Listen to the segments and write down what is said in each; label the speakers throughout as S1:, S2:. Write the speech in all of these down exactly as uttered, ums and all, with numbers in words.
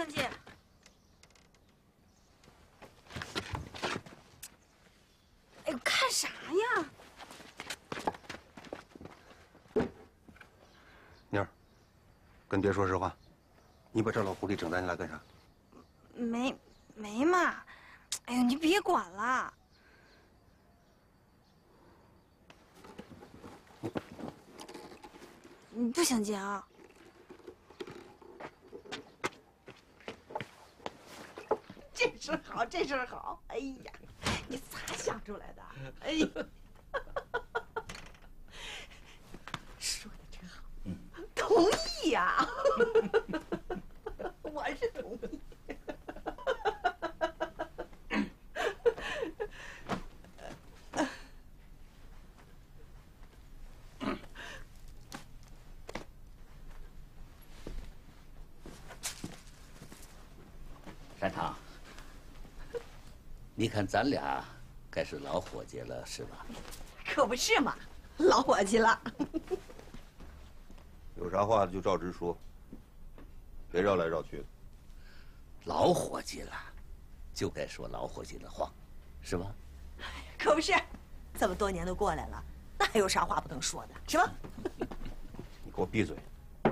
S1: 相姐。哎呦，看啥呀？
S2: 妮儿，跟爹说实话，你把这老狐狸整咱家来干啥？
S1: 没没嘛。哎呦，你别管了。你不想接啊？
S3: 这事好，这事好！哎呀，你咋想出来的？哎呀，说的真好，嗯，同意呀、我是同意。
S4: 山堂。 你看，咱俩该是老伙计了，是吧？
S3: 可不是嘛，老伙计了。
S2: 有啥话就照直说，别绕来绕去的。
S4: 老伙计了，就该说老伙计的话，是吧？
S3: 可不是，这么多年都过来了，那还有啥话不能说的，是吧？
S2: 你给我闭嘴！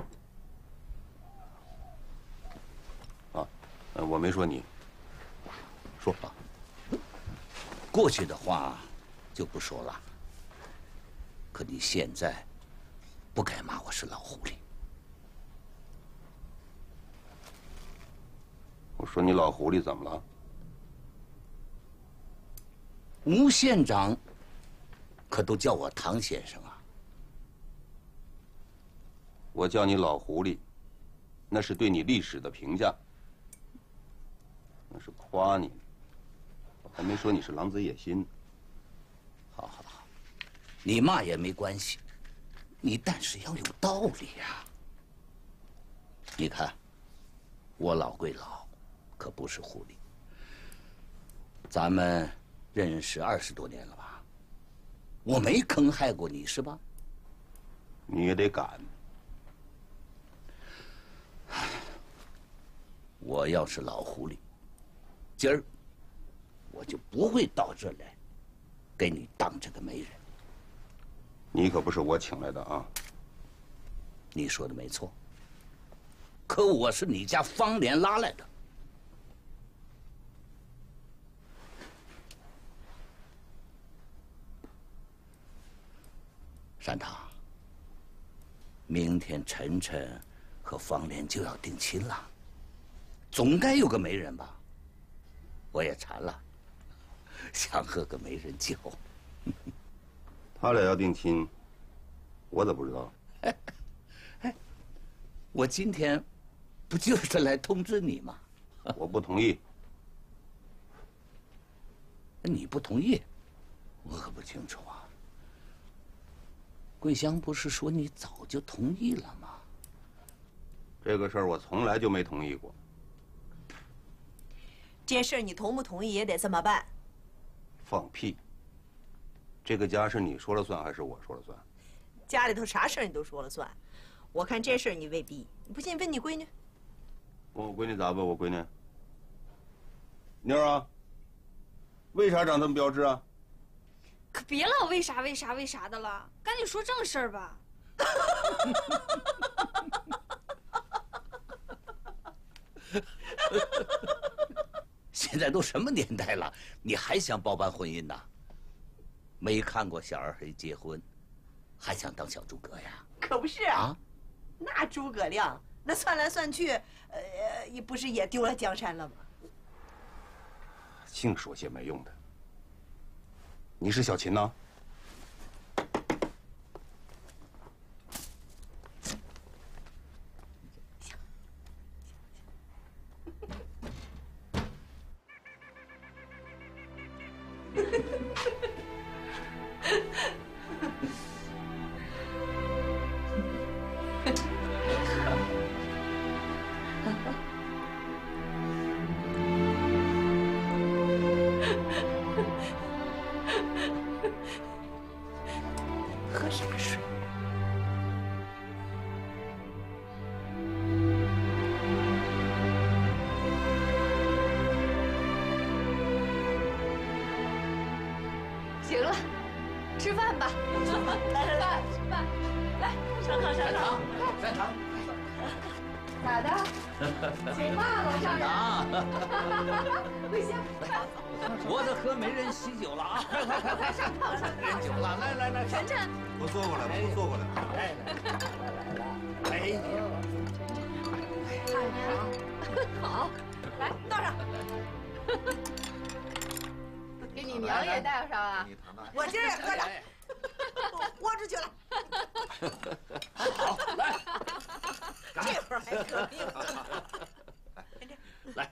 S2: 啊，呃，我没说你。说吧。
S4: 过去的话就不说了，可你现在不该骂我是老狐狸。
S2: 我说你老狐狸怎么了？
S4: 吴县长可都叫我唐先生啊。
S2: 我叫你老狐狸，那是对你历史的评价，那是夸你。 还没说你是狼子野心。
S4: 好好好，你骂也没关系，你但是要有道理呀。你看，我老归老，可不是狐狸。咱们认识二十多年了吧？我没坑害过你是吧？
S2: 你也得敢。
S4: 我要是老狐狸，今儿。 我就不会到这儿来，给你当这个媒人。
S2: 你可不是我请来的啊！
S4: 你说的没错，可我是你家方莲拉来的。山堂，明天晨晨和方莲就要定亲了，总该有个媒人吧？我也馋了。 想喝个媒人酒，
S2: 他俩要定亲，我咋不知道？
S4: 哎，哎，我今天不就是来通知你吗？
S2: 我不同意。
S4: 你不同意，我可不清楚啊。桂香不是说你早就同意了吗？
S2: 这个事儿我从来就没同意过。
S3: 这事儿你同不同意也得这么办。
S2: 放屁！这个家是你说了算还是我说了算？
S3: 家里头啥事儿你都说了算，我看这事儿你未必。你不信问你闺女。
S2: 问我闺女咋问我闺女？妞儿啊，为啥长这么标致啊？
S1: 可别老为啥为啥为啥的了，赶紧说正事儿吧。
S4: 现在都什么年代了，你还想包办婚姻呢？没看过小二黑结婚，还想当小诸葛呀？
S3: 可不是啊，那诸葛亮那算来算去，呃，也不是也丢了江山了吗？
S2: 净说些没用的。你是小秦呐？
S3: 来来来，
S1: 吃饭，来
S3: 上炕上炕。
S4: 上炕。
S1: 咋的？谁骂了上人？回家。
S4: 我这喝没人喜酒了啊！快快快快上炕上没人酒了，来来来，
S1: 晨晨，
S2: 都坐过来了，都坐过来了。
S4: 来来来，哎呀，
S1: 好，来倒上。给你娘也带上啊！
S3: 我今儿也喝上，豁出去了。
S4: 好，来，
S3: 这会儿还革命。
S4: 来。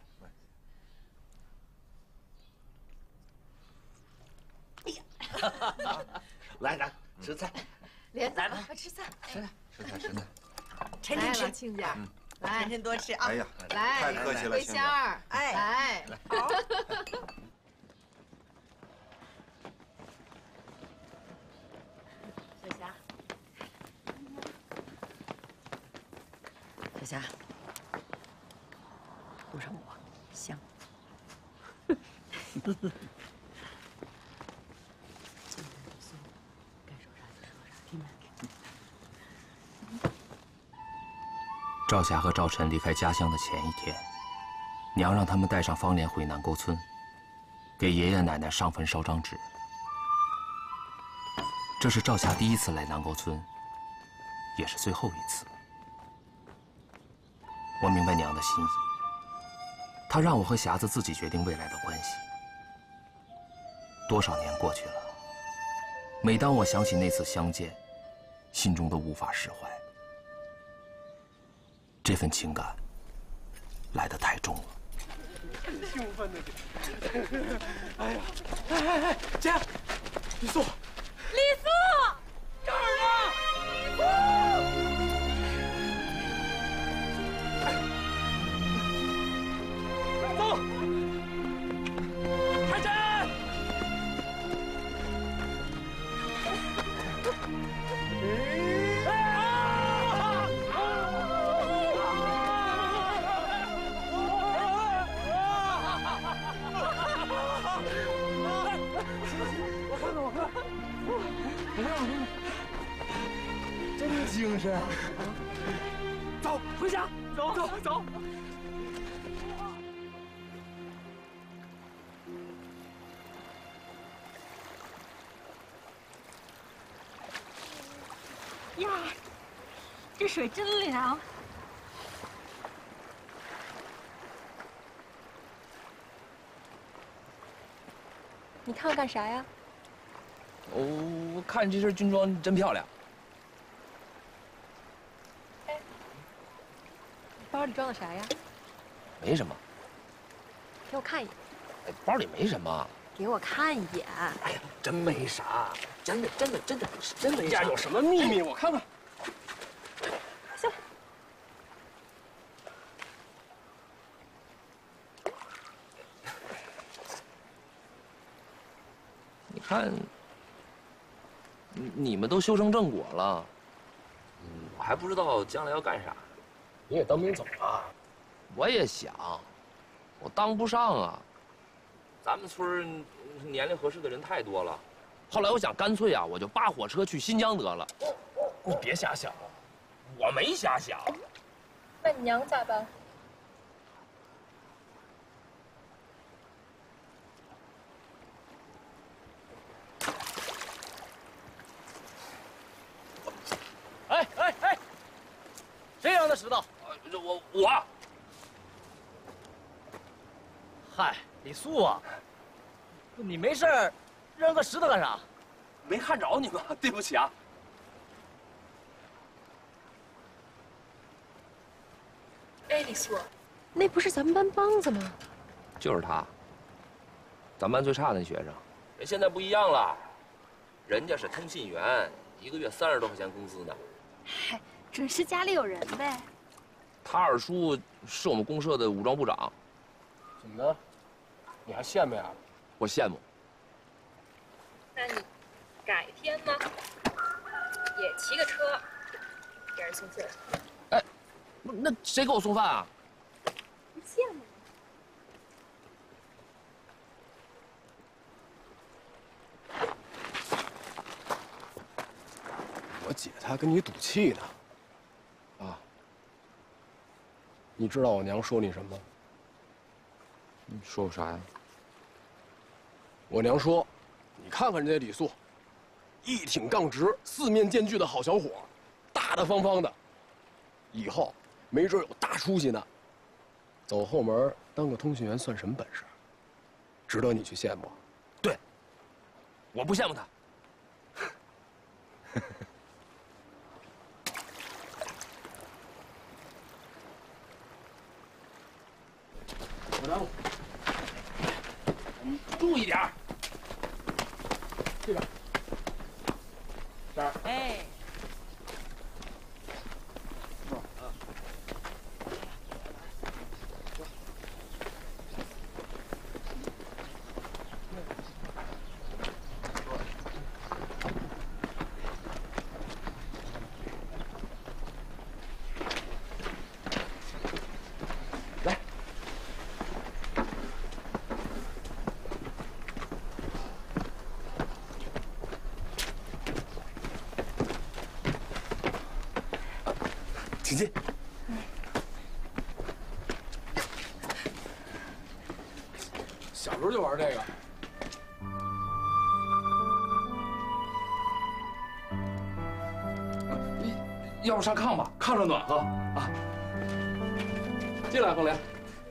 S3: 哎呀，
S4: 来来吃菜，
S1: 莲子，快吃菜。
S4: 吃菜吃菜吃菜。
S3: 晨晨吃，
S1: 亲家，
S3: 来，晨晨多吃啊。
S2: 哎呀，
S1: 来，
S2: 太客气了，
S1: 桂香儿，
S3: 哎，
S1: 来，
S3: 好。
S1: 小霞，
S3: 小霞，补上我，香。
S5: 赵霞和赵晨离开家乡的前一天，娘让他们带上方莲回南沟村，给爷爷奶奶上坟烧张纸。这是赵霞第一次来南沟村，也是最后一次。我明白娘的心意，她让我和霞子自己决定未来的关系。多少年过去了，每当我想起那次相见，心中都无法释怀。这份情感来得太重了。
S6: 兴奋的很。哎呀，哎哎哎，姐，李素，
S1: 李素，
S6: 这儿呢。李素，走，海珍。真精神！走，回家，走走走。
S1: 呀，这水真凉。
S7: 你看我干啥呀？
S6: 哦，我看这身军装真漂亮。
S7: 哎，包里装的啥呀？
S6: 没什么。
S7: 给我看一眼。
S6: 哎，包里没什么。
S7: 给我看一眼。
S6: 哎呀，真没啥，真的真的真的真没啥。有什么秘密？我看看。
S7: 行。
S6: 你看，你们都修成正果了，我还不知道将来要干啥。
S8: 你也当兵走了？
S6: 我也想，我当不上啊。咱们村年龄合适的人太多了。后来我想，干脆啊，我就扒火车去新疆得了。
S8: 你别瞎想，我没瞎想。
S7: 那你娘咋办？
S8: 哎哎哎，谁扔的石头？
S6: 呃，我我。
S8: 嗨，李素啊，你没事儿扔个石头干啥？
S6: 没看着你们，对不起啊。
S7: 哎，李素，那不是咱们班梆子吗？
S6: 就是他，咱班最差的那学生。人现在不一样了，人家是通信员，一个月三十多块钱工资呢。
S1: 嗨，准是家里有人呗。
S6: 他二叔是我们公社的武装部长。
S8: 怎么的？你还羡慕呀？
S6: 我羡慕。
S7: 那你改天呢，也骑个车给人送信？
S6: 哎，那谁给我送饭啊？
S7: 不羡慕。
S9: 我姐她跟你赌气呢。啊，你知道我娘说你什么吗？
S6: 你说我啥呀？
S9: 我娘说，你看看人家李素，一挺杠直、四面兼具的好小伙，大大方方的，以后没准有大出息呢。走后门当个通讯员算什么本事？值得你去羡慕。
S6: 对，我不羡慕他。
S9: 小张，
S6: 注意点儿。
S9: 这边，这儿。
S3: 哎。
S6: 请进。
S9: 小时候就玩这个。
S6: 要不上炕吧，炕上暖和啊。
S9: 进来，凤莲。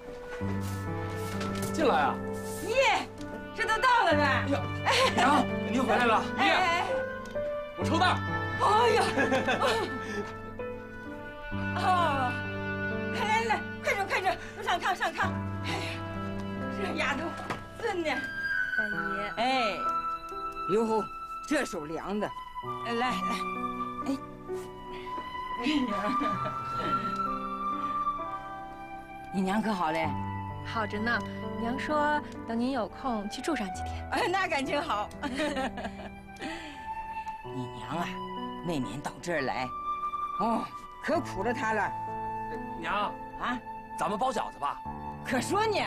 S9: 进来啊！
S3: 咦，这都到了呢。哎
S6: 呀，娘，您回来了。
S3: 哎，
S9: 我抽大。
S3: 哎呀！哦，来来来，快点快点，上炕上炕。哎呀，这丫头真的。
S1: 大爷，
S3: 哎，刘虎，这手凉的。来来，哎。 你娘可好嘞？
S1: 好着呢。娘说等您有空去住上几天。
S3: 哎，那感情好。你娘啊，那年到这儿来，哦，可苦了她了。
S6: 娘啊，咱们包饺子吧。
S3: 可说呢。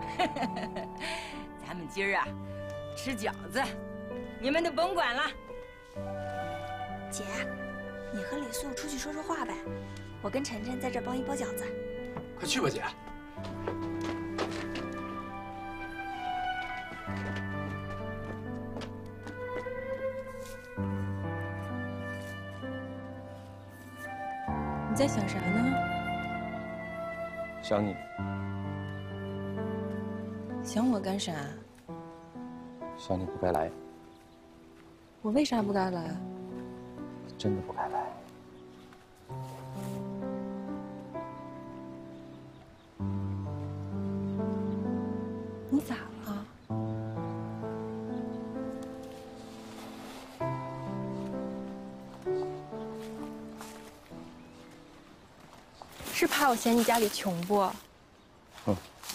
S3: 咱们今儿啊，吃饺子，你们都甭管了。
S10: 姐。 你和李素出去说说话呗，我跟晨晨在这帮一包饺子。
S9: 快去吧，姐。
S1: 你在想啥呢？
S6: 想你。
S1: 想我干啥？
S6: 想你不该来。
S1: 我为啥不该来？
S6: 真的不该来。
S1: 你咋了？是怕我嫌你家里穷不？
S6: 嗯。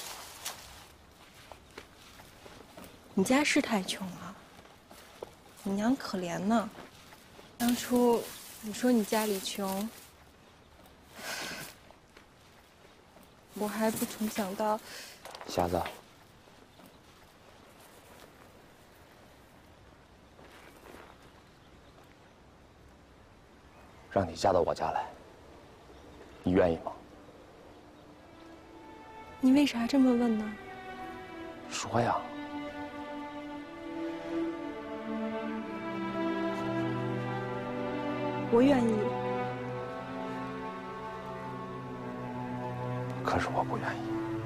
S1: 你家是太穷了，你娘可怜呢。 当初你说你家里穷，我还不曾想到。
S6: 匣子，让你嫁到我家来，你愿意吗？
S1: 你为啥这么问呢？
S6: 说呀。
S1: 我愿意，
S6: 可是我不愿意。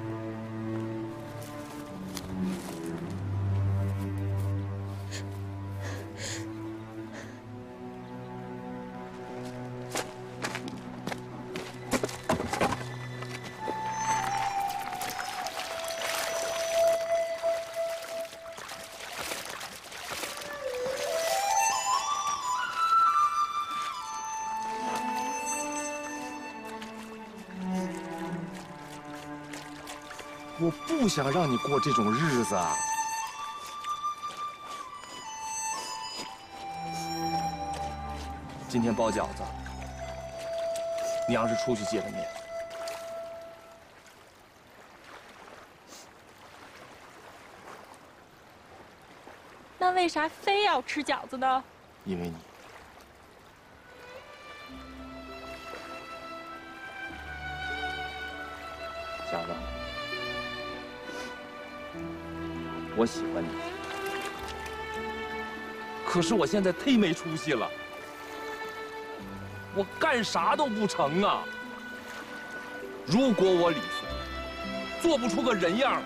S11: 我不想让你过这种日子啊！今天包饺子，娘是出去见的面。
S1: 那为啥非要吃饺子呢？
S11: 因为你，
S6: 小子，我喜欢你，可是我现在忒没出息了，我干啥都不成啊！如果我李素做不出个人样，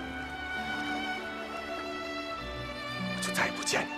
S9: 我就再也不见你。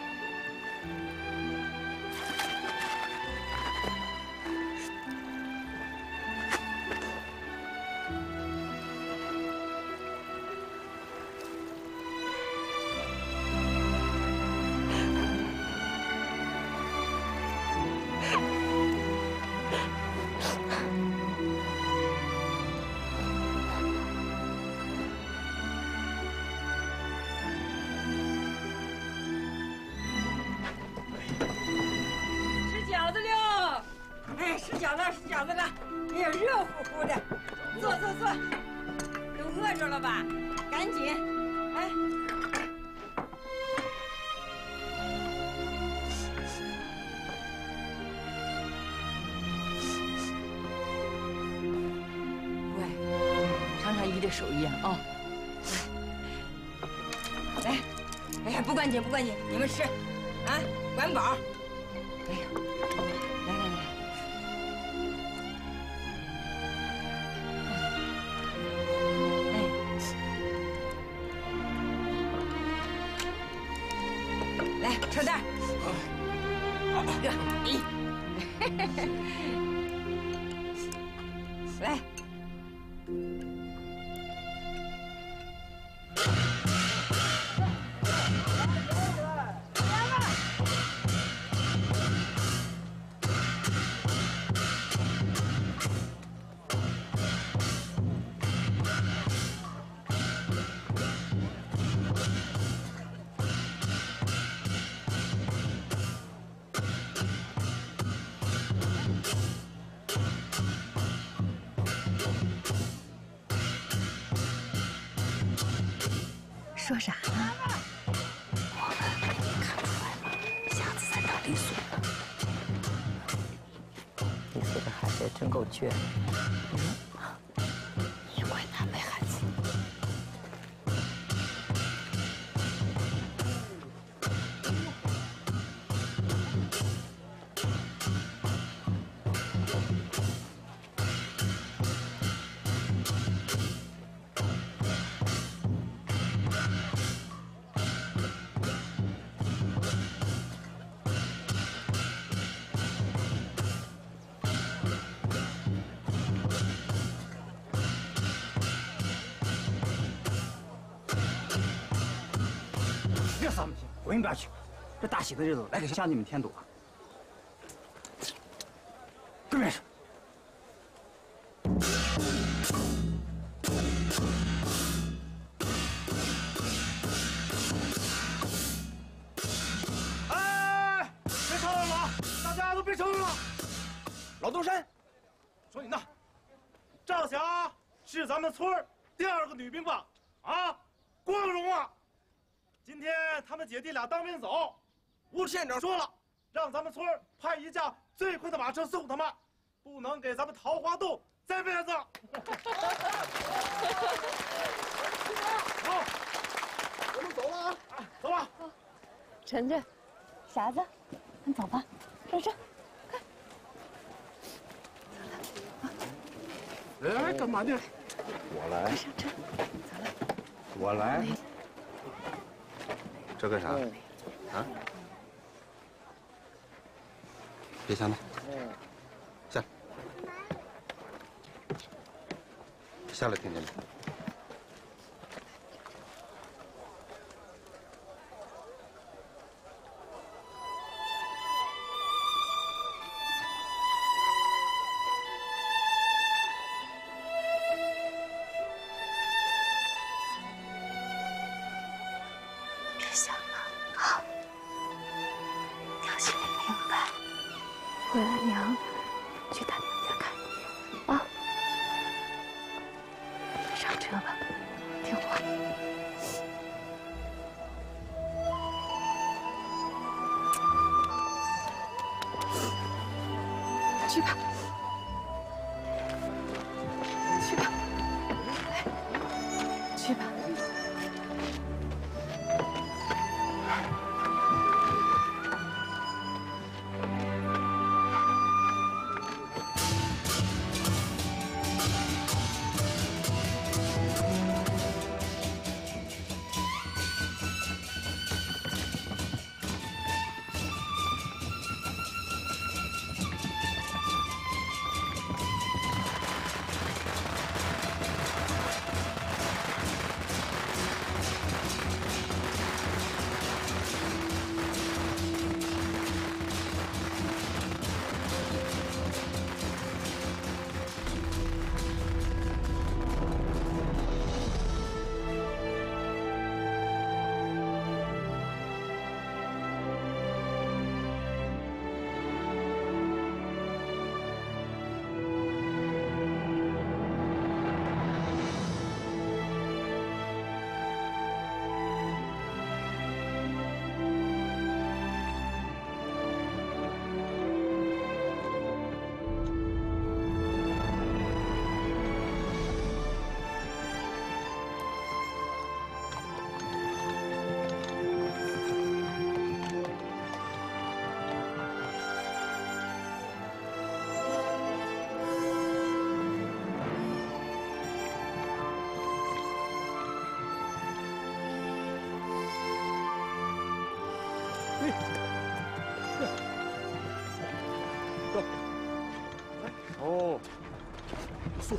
S3: 手艺啊，啊，来，来，哎呀，不关紧，不关紧，你们吃，啊，管饱。哎呀，来来来，哎，来，扯蛋。热，咦，来。
S10: 说啥呢？我们没看出来吗？下次再找李素。
S3: 李素这孩子也真够倔的。
S10: 嗯，也怪他没孩子。
S12: 这扫不行，滚一边去！这大喜的日子来给乡亲们添堵啊！对面是。
S8: 哎，别吵嚷了，大家都别吵嚷了。老东山，说你呢？赵霞是咱们村第二个女兵吧？啊，光荣啊！ 今天他们姐弟俩当兵走，吴县长说了，让咱们村派一架最快的马车送他们，不能给咱们桃花洞栽辫子。好，我们走了啊！走吧。
S10: 晨晨，傻子，咱走吧。这这，看。
S9: 走了。哎，干嘛呢？
S2: 我来。
S10: 上车。走了。
S2: 我来。 这干啥？啊！别想了，下来，下来，听见没？
S10: 想啊，好，要心里明白。为了娘，去他娘家看你啊！上车吧，听话。去吧，去吧。来
S9: 哦，素。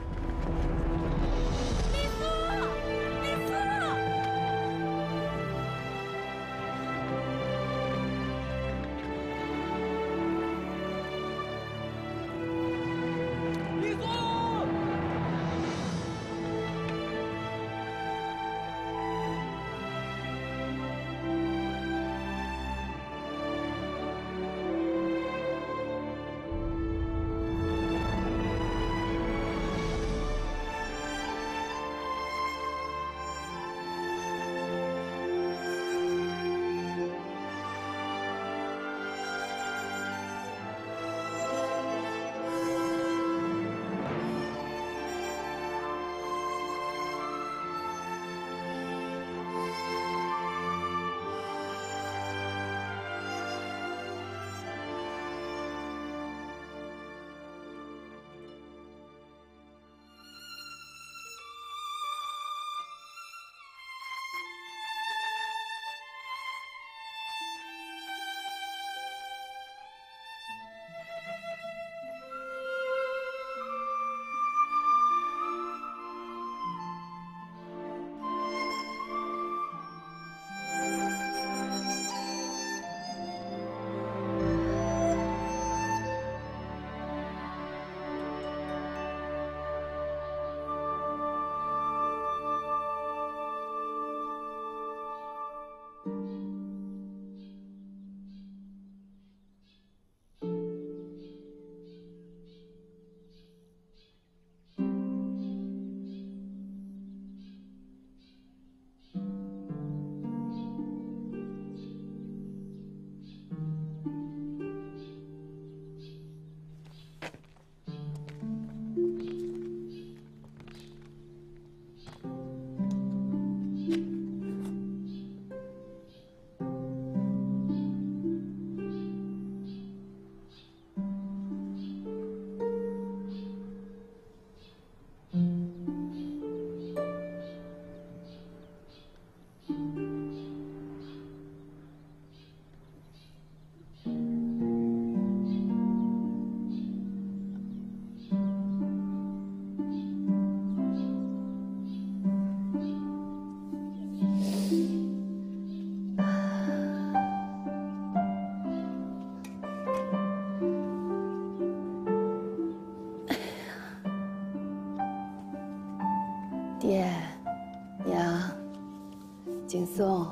S10: 爹，娘，景松，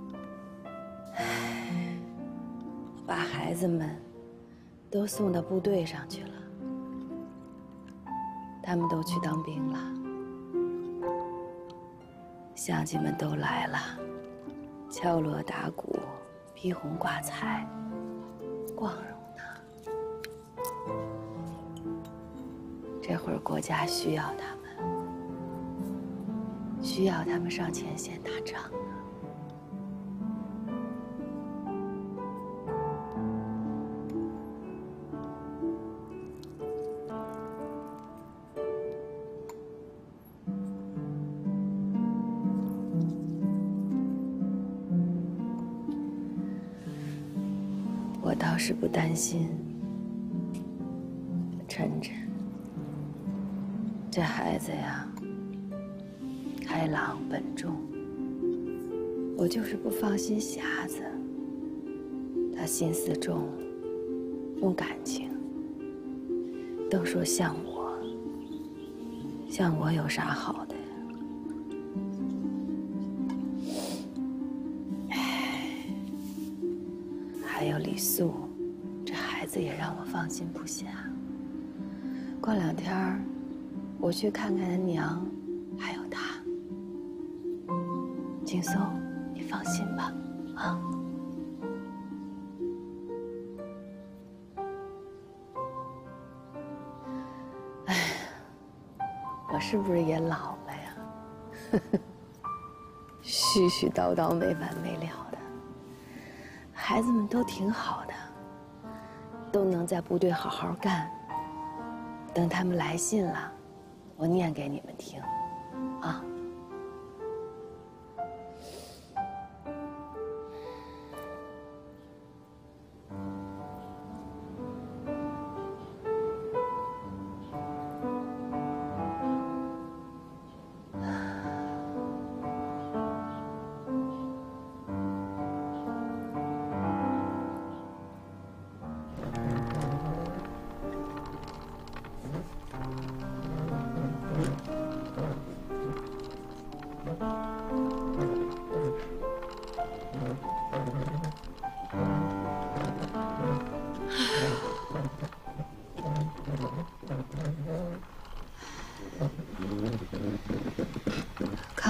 S10: 我把孩子们都送到部队上去了，他们都去当兵了，乡亲们都来了，敲锣打鼓，披红挂彩，光荣呢。这会儿国家需要他们。 需要他们上前线打仗呢。我倒是不担心晨晨，这孩子呀。 开朗稳重，我就是不放心匣子。他心思重，重感情。都说像我，像我有啥好的呀？哎，还有李素，这孩子也让我放心不下。过两天我去看看他娘，还有他。 景松，你放心吧，啊！哎，我是不是也老了呀？絮絮叨叨没完没了的。孩子们都挺好的，都能在部队好好干。等他们来信了，我念给你们听，啊！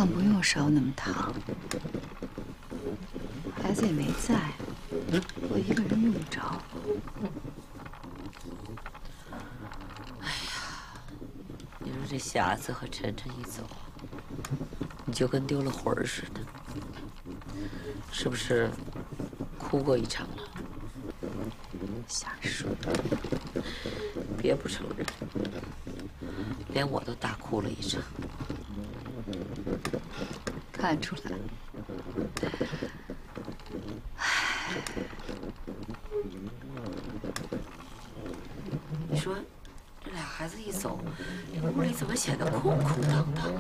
S10: 饭不用烧那么烫，孩子也没在，我一个人用不着。
S13: 哎呀，你说这匣子和晨晨一走，你就跟丢了魂儿似的，是不是哭过一场了？
S10: 瞎说，
S13: 别不承认，连我都大哭了一场。
S10: 看出来。
S13: 你说，这俩孩子一走，屋里怎么显得空空荡荡的？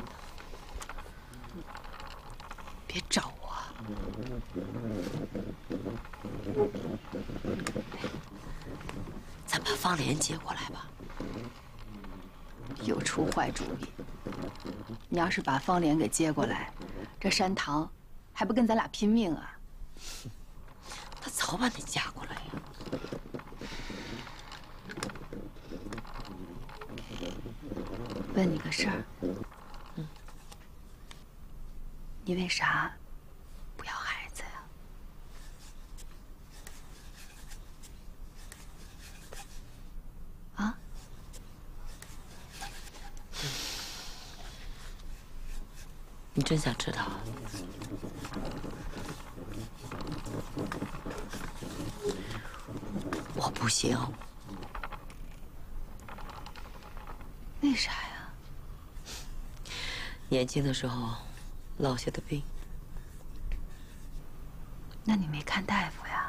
S10: 别找我！
S13: 咱把方莲接过来吧。
S10: 又出坏主意！你要是把方莲给接过来，这山堂还不跟咱俩拼命啊？
S13: 他早晚得嫁过来呀。
S10: 问你个事儿，
S13: 嗯，
S10: 你为啥不要孩子呀？啊？
S13: 你真想知道？我不行。
S10: 为啥呀？
S13: 年轻的时候落下的病。
S10: 那你没看大夫呀？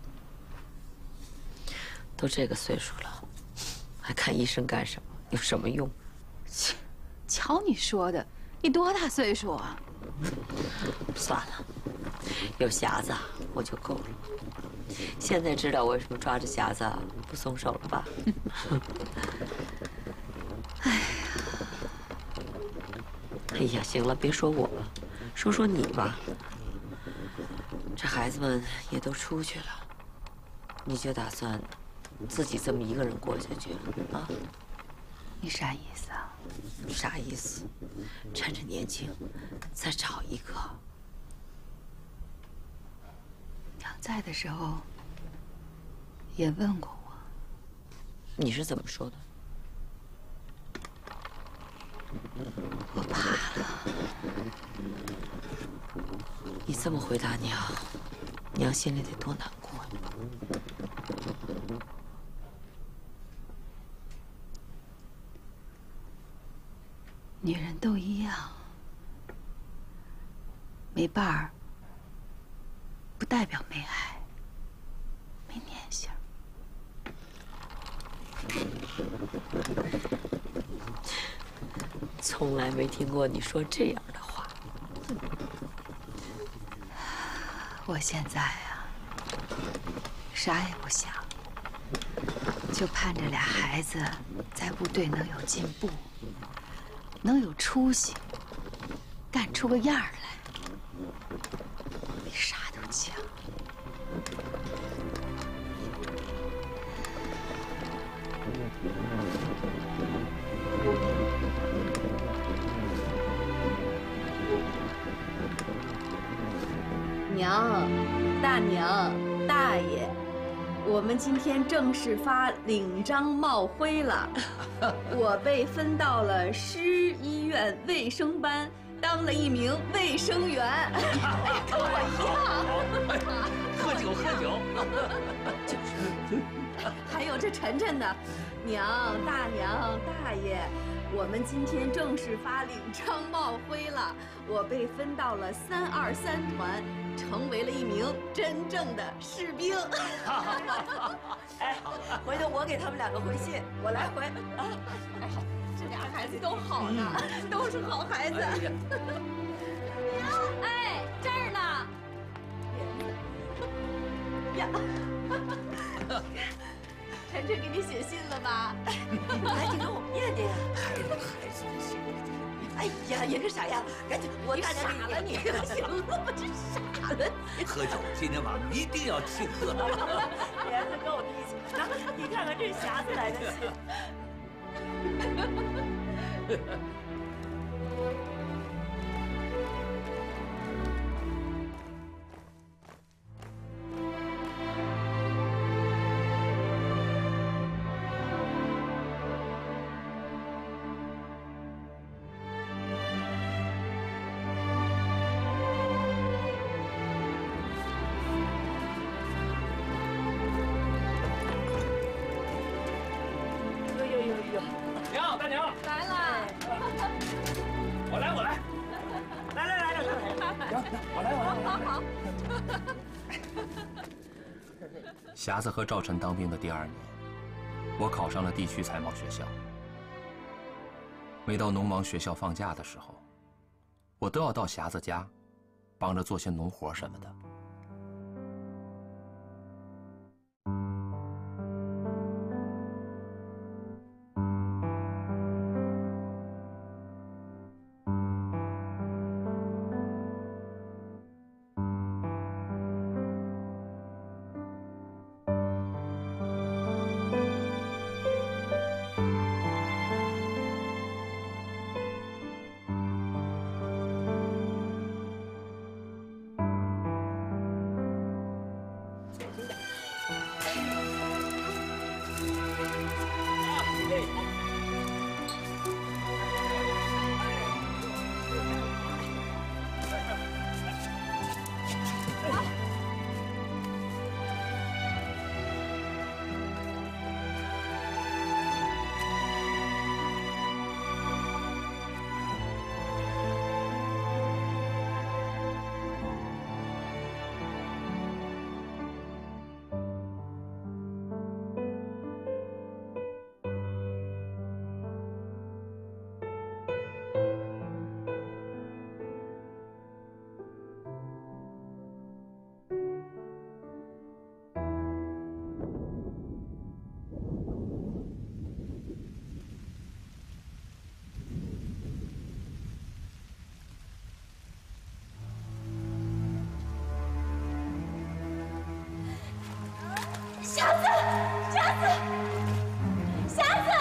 S13: 都这个岁数了，还看医生干什么？有什么用？
S10: 切，瞧你说的，你多大岁数啊？
S13: 算了，有匣子我就够了。现在知道为什么抓着匣子不松手了吧？
S10: 哎呀，
S13: 哎呀，行了，别说我了，说说你吧。这孩子们也都出去了，你就打算自己这么一个人过下去了啊？
S10: 你啥意思啊？
S13: 啥意思？趁着年轻，再找一个。
S10: 娘在的时候也问过我，
S13: 你是怎么说的？
S10: 我怕了。
S13: 你这么回答娘，娘心里得多难过呀！
S10: 女人都一样，没伴儿不代表没爱，没念想。
S13: 从来没听过你说这样的话。
S10: 我现在啊，啥也不想，就盼着俩孩子在部队能有进步，能有出息，干出个样儿来，比啥都强。
S14: 娘，大娘，大爷，我们今天正式发领章帽徽了。我被分到了师医院卫生班，当了一名卫生员，跟我一样。
S4: 喝酒，喝酒。
S14: 就是。还有这晨晨呢，娘，大娘，大爷。我们今天正式发领章帽徽了，我被分到了三二三团，成为了一名真正的士兵。
S3: 哎，回头我给他们两个回信，我来回啊。哎，这俩孩子都好呢，嗯、都是好孩子。
S14: 娘，哎，这儿呢。呀。晨晨给你写信了吧？
S3: 来，你给我念念。孩子，孩子的信。哎呀，也是傻样，赶紧，我大娘给你念。你可行了，我真傻了。
S4: 喝酒，今天晚上一定要庆贺。
S3: 别再跟我提起，来，你看看这匣子来的信。
S12: 我来，我
S7: 来，
S12: 我
S7: 来。
S5: 匣子和赵晨当兵的第二年，我考上了地区采贸学校。每到农忙学校放假的时候，我都要到匣子家，帮着做些农活什么的。
S3: 匣子，匣子，匣子！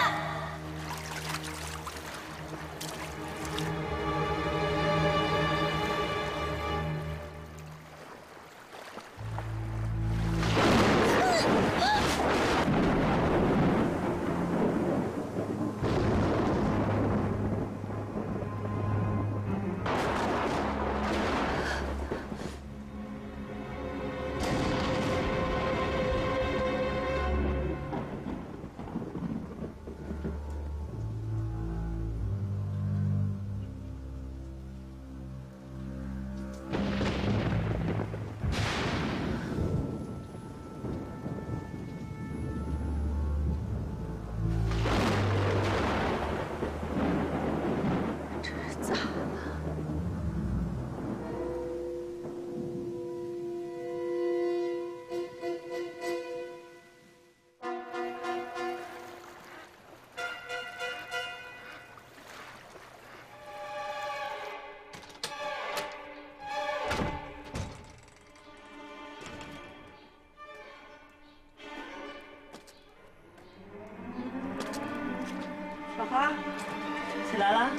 S13: 小花，起来了。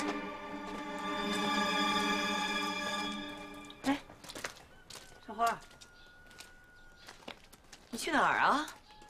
S13: 哎，小花，你去哪儿啊？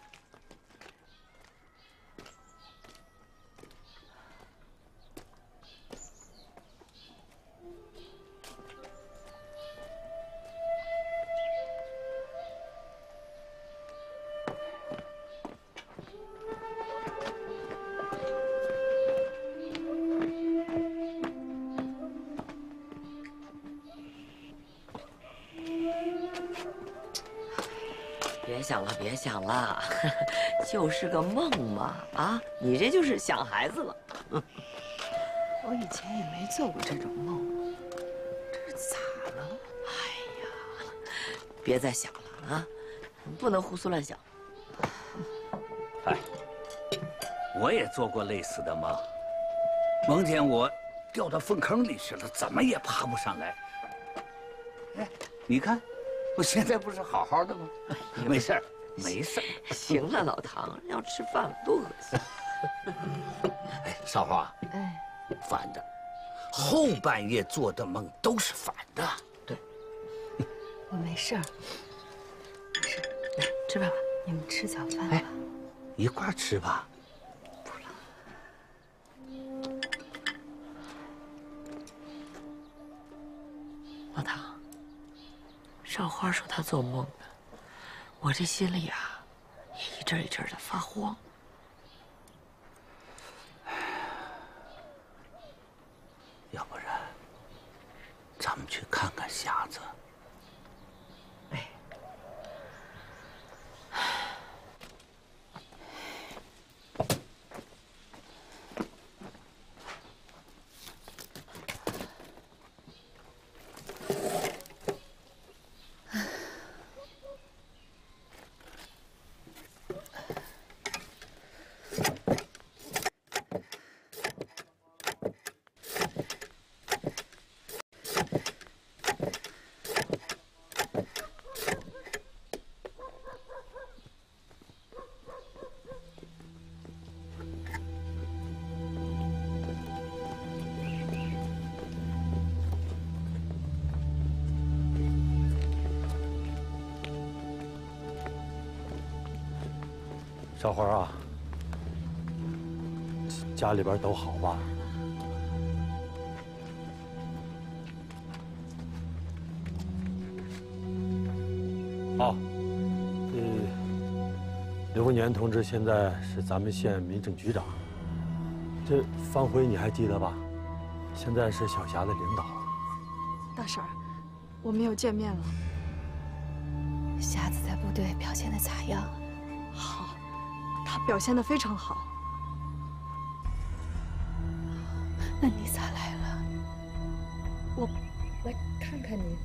S13: 别想了，别想了，就是个梦嘛！啊，你这就是想孩子了。
S10: 我以前也没做过这种梦，这是咋了？
S13: 哎呀，别再想了啊，不能胡思乱想。
S4: 哎，我也做过类似的梦，梦见我掉到粪坑里去了，怎么也爬不上来。哎，你看。我现在不是好好的吗？没事儿，没事儿。
S13: 行了，老唐，要吃饭了，多恶心。
S4: 哎，少华，
S10: 哎，
S4: 反的，后半夜做的梦都是反的。
S13: 对，
S10: 我没事儿，没事儿。
S13: 来吃饭吧，
S10: 你们吃早饭吧。
S4: 哎，一块儿吃吧。
S10: 不了。
S13: 老唐。少花说她做梦呢，我这心里啊，也一阵一阵的发慌。
S4: 要不然，咱咱们去看看匣子。
S13: 哎，
S15: 小花啊，家里边都好吧？哦，呃，刘文年同志现在是咱们县民政局长。这方辉你还记得吧？现在是小霞的领导。
S16: 大婶儿，我们又见面了。
S10: 匣子在部队表现的咋样？
S16: 好。他表现得非常好。
S10: 那你咋来了？
S16: 我来看看您。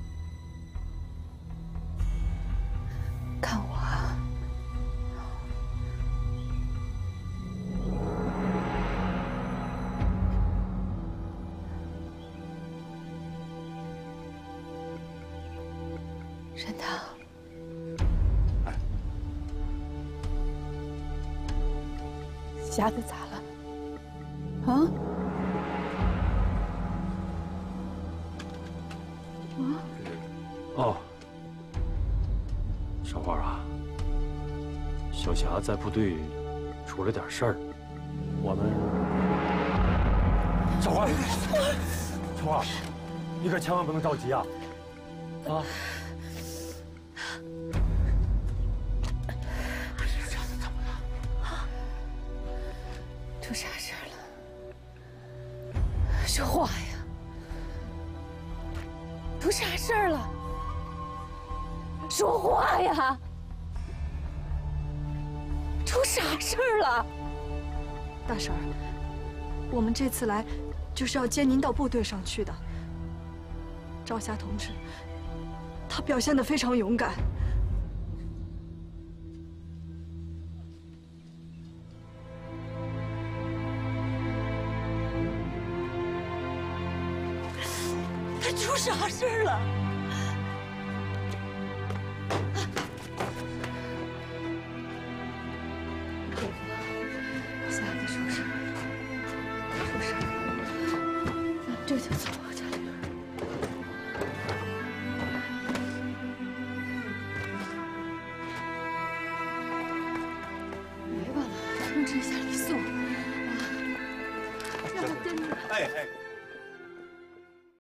S10: 看我啊？沈涛。匣子咋了？啊？啊？
S15: 哦，小花啊，小霞在部队出了点事儿，我们……小花，小花，你可千万不能着急啊！啊！
S10: 出啥事儿了？说话呀！出啥事儿了？说话呀！出啥事儿了？
S16: 大婶儿，我们这次来就是要接您到部队上去的。赵霞同志，他表现得非常勇敢。
S10: 他出啥事儿了？匣子出事儿了，出事儿了，咱们这就走啊，这里。别忘了通知一下李素啊，让他跟着。
S8: 哎哎。